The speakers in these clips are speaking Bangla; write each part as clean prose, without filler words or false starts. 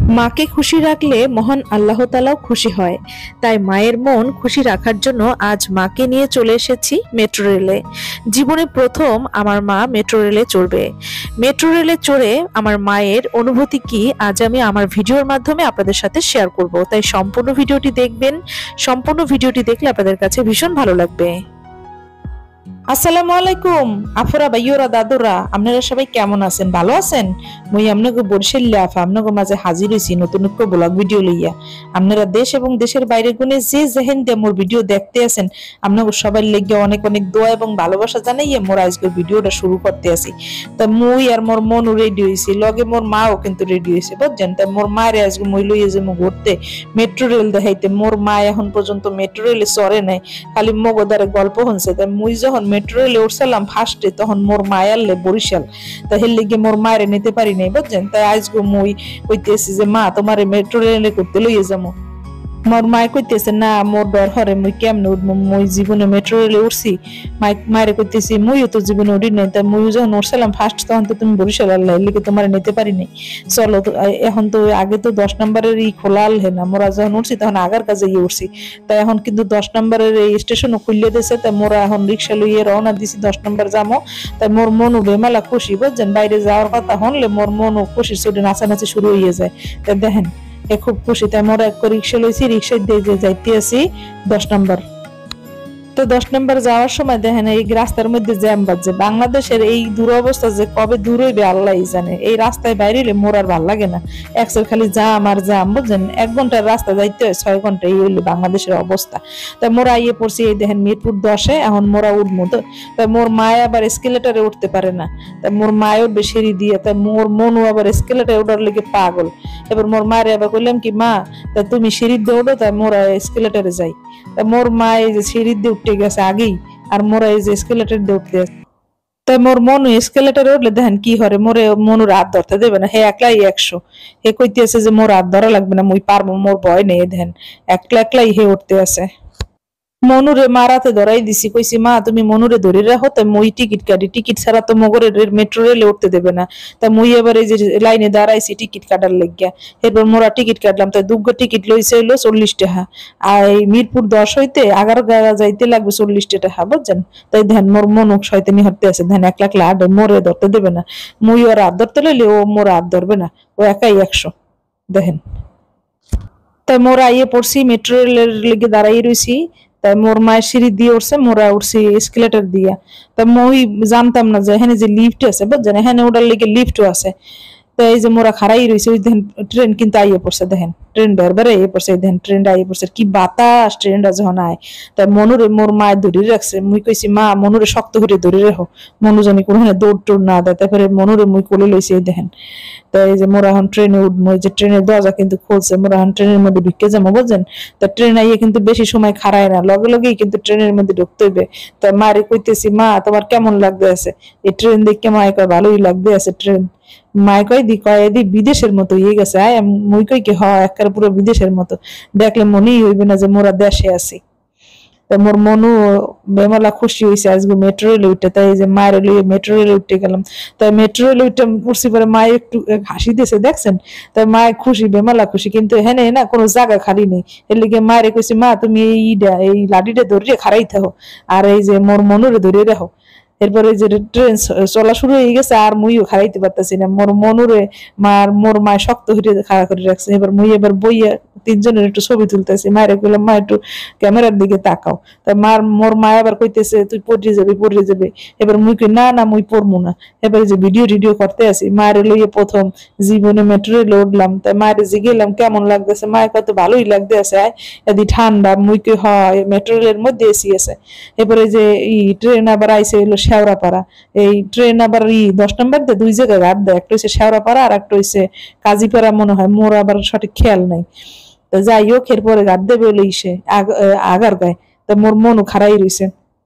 মাকে খুশি রাখলে মহান আল্লাহ তাআলাও খুশি হয়। তাই মায়ের মন খুশি রাখার জন্য আজ মাকে নিয়ে চলে এসেছি মেট্রো রেলে। জীবনে প্রথম আমার মা মেট্রো রেলে চড়বে। মেট্রো রেলে চড়ে আমার মায়ের অনুভূতি কি আজ আমি আমার ভিডিওর মাধ্যমে আপনাদের সাথে শেয়ার করব। তাই সম্পূর্ণ ভিডিওটি দেখবেন। সম্পূর্ণ ভিডিওটি দেখলে আপনাদের কাছে ভীষণ ভালো লাগবে। আসসালামু আলাইকুম আফরা ভাইয়োরা দাদুরা, আপনারা সবাই কেমন আছেন? ভালো আছেন? মুই আপনাকে বরিশাল আফা আপনাকে মাঝে হাজির হয়েছি নতুন একটা ব্লগ ভিডিও লইয়া। আপনারা দেশ এবং দেশের বাইরে গুনে যে যেহেন দিয়ে মোর ভিডিও দেখতে আছেন, আপনাকে সবাই লেগে অনেক অনেক দোয়া এবং ভালোবাসা জানাইয়ে মোর আজকে ভিডিওটা শুরু করতে আসি। তা মুই আর মোর মনও রেডি হয়েছি, লগে মোর মাও কিন্তু রেডি হয়েছে বুঝছেন। তাই মোর মায়ের আজকে মই লইয়ে যে মো ঘুরতে মেট্রো রেল দেখাইতে। মোর মা এখন পর্যন্ত মেট্রো রেলে চড়ে নাই, খালি মগদারে গল্প হচ্ছে। তাই মুই যখন মেট্রো রেলে উঠছিলাম ফার্স্টে, তখন মোর মায়ারলে বরিশাল, তা হের লিগে মোর মায়ের নিতে পারি নাই বুঝছেন। তাই আজকে মুই কইতেছি যে মা তোমার মেট্রো রেলে করতে লইয়ে যাবো। মোর মায় কইতেছে না মোর ডর হরে, মুই কেমনে উঠবো, মুই জীবনে মেট্রো রেলে উঠছি। মায়ের কইতেছি মুইও তো জীবনে উঠি নাই, তাই মুই যখন উঠছিলাম ফার্স্ট তখন তো তুমি বরিশাল আল্লাহ লিগে তোমার নিতে পারি নাই। চলো এখন তো আগে তো 10 নম্বরের খোলা আল না, মোরা যখন উঠছি তখন আগার কাজে উঠছি। তাই এখন কিন্তু 10 নম্বরের এই স্টেশনও খুললে দিয়েছে। তাই মোরা এখন রিক্সা লইয়ে রওনা দিছি 10 নম্বর যামো। তাই মোর মনও বেমালা খুশি বুঝছেন। বাইরে যাওয়ার কথা হনলে মোর মনও খুশি ছুটে নাচানাচি শুরু হয়ে যায়। তাই দেখেন খুব খুশি। তাই মোরা এক রিক্সা লইছি, রিক্সা দিয়ে যাইতে আছি 10 নম্বর। তো 10 নম্বর যাওয়ার সময় দেখেন এই রাস্তার মধ্যে জ্যাম বাজছে। বাংলাদেশের এই দুরবস্থা যে কবে দূর হইবে আল্লাহই জানে। এই রাস্তায় বাইরে মোর আর ভাল লাগে না, একসের খালি জাম আর জাম বুঝছেন। 1 ঘন্টার রাস্তা যাইতে হয় 6 ঘন্টা, এই হইলে বাংলাদেশের অবস্থা। তাই মোরা ইয়ে পড়ছি এই দেখেন মিরপুর 10-এ, এখন মোরা উঠবো। তো তাই মোর মায় আবার এসকেলেটারে উঠতে পারে না, তাই মোর মায় উঠবে সিঁড়ি দিয়ে। তাই মোর মনও আবার এসকেলেটারে উঠার লেগে পাগল। এবার মোর মায়ের আবার কইলাম কি মা তা তুমি সিঁড়ি দিয়ে উঠো, তাই মোরা এসকেলেটারে যাই। তা মোর মা এই যে সিঁড়ি দিয়ে উঠতে গেছে আগেই, আর মোরা এই যে এসকেলেটর দিয়ে উঠতে গেছে। তাই মোর মনু এসকেলেটরে উঠলে দেখেন কি হরে, মোরে মনুর হাত ধরতে দেবে না। হে একলাই 100, হে কইতেছে যে মোর হাত ধরা লাগবে না, মুই পারবো, মোর ভয় নেই। দেখেন একলা একলাই হে উঠতে আছে। মনুরে মারাতে ধরাই দিছি, কইছি মা তুমি মনুরে ধরে রাখো, তাই মই টিকিট কাটি। টিকিট ছাড়া তো মগরে মেট্রো রেলে উঠতে দেবে না। তা মুই এবার এই যে লাইনে দাঁড়াইছি টিকিট কাটার লাগিয়া। এরপর মোরা টিকিট কাটলাম। তাই দুগ্গ টিকিট লইছে হইলো 40 টাকা। আর এই মিরপুর 10 হইতে 11 যাইতে লাগবে 40 টাকা বুঝছেন। তাই ধ্যান মোর মনুক শয়তানি হতে আছে, ধ্যান 1 লাখ লাড মোরে ধরতে দেবে না। মুই ওর হাত ধরতে লইলে ও মোর হাত ধরবে না, ও একাই 100 দেখেন। তাই মোরা ইয়ে পড়ছি মেট্রো রেলের লেগে দাঁড়াই রইছি। তাই মোর মায়ের সিঁড়ি দিয়ে উঠছে, মোরা উঠছি এসকেলেটর দিয়া। তা মই জানতাম না যে এখানে যে লিফট আছে বুঝছেন, এখানে ওটার লেগে লিফটও আছে। তো এই যে মোরা খাড়াই রয়েছে, ওই দেখেন ট্রেন কিন্তু আইয়ে পড়ছে। দেখেন ট্রেন বারবার আইয়ে পড়ছে, দেখেন ট্রেনটা আইয়ে পড়ছে, কি বাতাস ট্রেনটা যখন আয়। তাই মনুরে মোর মায়ের ধরে রাখছে। মুই কইছি মা মনুরে শক্ত করে ধরে রাখো, মনু জানি কোনখানে দৌড় টোড় না দেয়। তারপরে মনুরে মুই কোলে লইছি এই দেখেন। তাই এই যে মোরা এখন ট্রেনে উঠবো, এই যে ট্রেনের দরজা কিন্তু খুলছে, মোরা এখন ট্রেনের মধ্যে ঢুকে যাবো বুঝছেন। তা ট্রেন আইয়ে কিন্তু বেশি সময় খাড়ায় না, লগে লগেই কিন্তু ট্রেনের মধ্যে ঢুকতে হইবে। তাই মারে কইতেছি মা তোমার কেমন লাগতে আছে এই ট্রেন দেখে? মায়ে কয় ভালোই লাগতে আছে ট্রেন। মায় কয় দি বিদেশের মতো হয়ে গেছে। আয় মুই কই কি হয় একেবারে পুরো বিদেশের মতো, দেখলে মনেই হইবে না যে মোরা দেশে আছি। তা মোর মনু বেমালা খুশি হয়েছে আজকে মেট্রো রেলে উঠে। তাই এই যে মায়ের লইয়ে মেট্রো রেলে উঠতে গেলাম। তাই মেট্রো রেলে উঠে উঠছি পরে মায়ে একটু হাসি দিয়েছে দেখছেন। তাই মায়ের খুশি, বেমালা খুশি, কিন্তু হ্যাঁ না কোনো জায়গা খালি নেই। এর লিগে মায়ের কইছি মা তুমি এই লাঠিটা ধরে খাড়াই থাকো, আর এই যে মোর মনুরে ধরে রাখো। এরপরে যে ট্রেন চলা শুরু হয়ে গেছে, আর মুইও খাড়াইতে পারতেছি না। মোর মনুরে মোর মায় শক্ত হয়ে খাড়া করে রাখছে। এবার মুই এবার বইয়া 3 জনের একটু ছবি তুলতেছি। মায়ের কইলাম মা একটু ক্যামেরার দিকে তাকাও। তাই মোর মা আবার কইতেছে তুই পড়ে যাবে। এবার মুই কই না না মুই পড়বো না। এবার যে ভিডিও করতে আছি, মায়ের লইয়ে প্রথম জীবনে মেট্রো রেলে উঠলাম। তাই মায়ের যে গেলাম কেমন লাগতেছে, মায়ের কত ভালোই লাগতে আছে। এদি ঠান্ডা, মুই কই হয় মেট্রো রেলের মধ্যে এসি আছে। এবারে যে ট্রেন আবার আইসে হলো শেওড়াপাড়া। এই ট্রেন আবার 10 নম্বর দিয়ে 2 জায়গায় ঘাট দেয়, একটা হইছে শেওড়াপাড়া আর একটা হইছে কাজীপাড়া মনে হয়, মোর আবার সঠিক খেয়াল নাই। তো যাই হোক এরপরে ঘাট দেবে হলো আগার গায়ে। তা মোর মনও খারাই রইছে।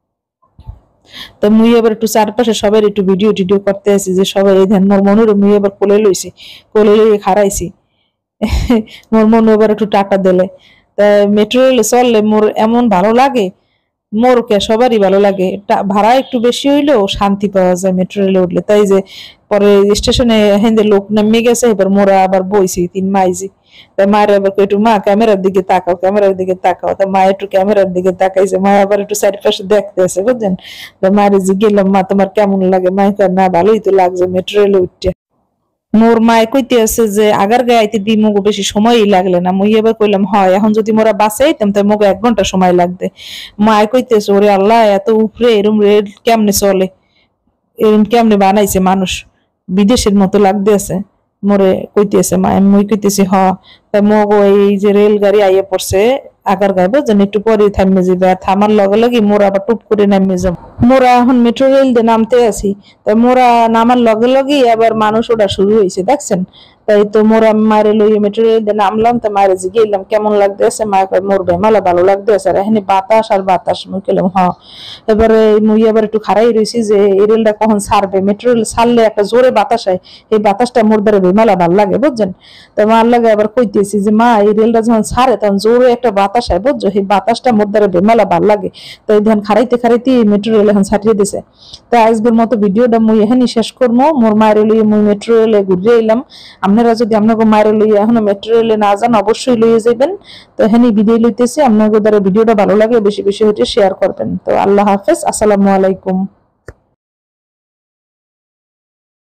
তো মুই এবার একটু চারপাশে সবাই একটু ভিডিও করতে আছি, যে সবাই এই ধ্যান মোর মনুরে মুই এবার কোলে লইছি, কোলে লইয়ে খারাইছি। মোর মনু এবার একটু টাকা দিলে। তা মেট্রো রেলে চললে মোর এমন ভালো লাগে, মোরকে সবারই ভালো লাগে, ভাড়া একটু বেশি হইলেও শান্তি পাওয়া যায় মেট্রো রেলে উঠলে। তাই যে পরে স্টেশনে হেন্দে লোক নামিয়ে গেছে, এবার মোরা আবার বইছি 3 মাইজি। তা মায়ের আবার একটু মা ক্যামেরার দিকে তাকাও, ক্যামেরার দিকে তাকাও। তা মা একটু ক্যামেরার দিকে তাকাইছে, মা আবার একটু সাইড পাশে দেখতে আছে বুঝছেন। তা মায়ের যে গেলাম, মা তোমার কেমন লাগে? মায়ের কয় না ভালোই তো লাগছে মেট্রো রেলে উঠতে। মোর মায়ে কইতে আছে যে আগার গায়ে আইতে দি মগো বেশি সময়ই লাগলে না। মুই এবার কইলাম হয়, এখন যদি মোরা বাসে আইতাম তাই মগো 1 ঘন্টা সময় লাগবে। মায়ে কইতেছে ওরে আল্লাহ, এত উপরে এরম রেল কেমনে চলে, এরম কেমনে বানাইছে মানুষ, বিদেশের মতো লাগতে আছে। মোরে কইতেছে মা, মুই কইতেছি হ। তা মগো এই যে রেলগাড়ি আইয়ে পড়ছে আগার গায়ে বুঝছেন, একটু পরে থামে যাবে। আর থামার লগে লগে মোরা আবার টুপ করে নামে যাব। মোরা এখন মেট্রো রেল দিয়ে নামতে আছি। তাই মোরা নামার লগে লগেই আবার মানুষ ওটা শুরু হয়েছে দেখছেন। তাই তো মোরা মায়ের লইয়ে মেট্রো রেল দিয়ে নামলাম। তো মায়ের যে গেলাম কেমন লাগতেছে, মায়ের কয় মোর বেমালা ভালো লাগতেছে, আর এখানে বাতাস আর বাতাস। মুই কইলাম হ। এবারে মুই আবার একটু খারাই রয়েছি যে এই রেলটা কখন ছাড়বে। মেট্রো রেল ছাড়লে একটা জোরে বাতাস হয়, এই বাতাসটা মোর দ্বারা বেমালা ভাল লাগে বুঝছেন। তো মার লাগে আবার কইতেছি যে মা এই রেলটা যখন ছাড়ে তখন জোরে একটা বাতাস হয় বুঝছো, এই বাতাসটা মোর দ্বারা বেমালা ভাল লাগে। তো এই ধান খারাইতে খারাইতে মেট্রো রেল এখন ছাড়িয়ে দিছে। তো আজকের মতো ভিডিওটা মুই এখানেই শেষ করবো। মোর মায়ের লইয়ে মুই মেট্রো রেলে ঘুরে এলাম। আপনারা যদি আপনাকে মায়ের লইয়ে এখনো মেট্রো রেলে না যান অবশ্যই লইয়ে যাবেন। তো এখানেই বিদায় লইতেছি। আপনাদের দ্বারা ভিডিওটা ভালো লাগে বেশি বেশি হইতে শেয়ার করবেন। তো আল্লাহ হাফেজ, আসসালামু আলাইকুম।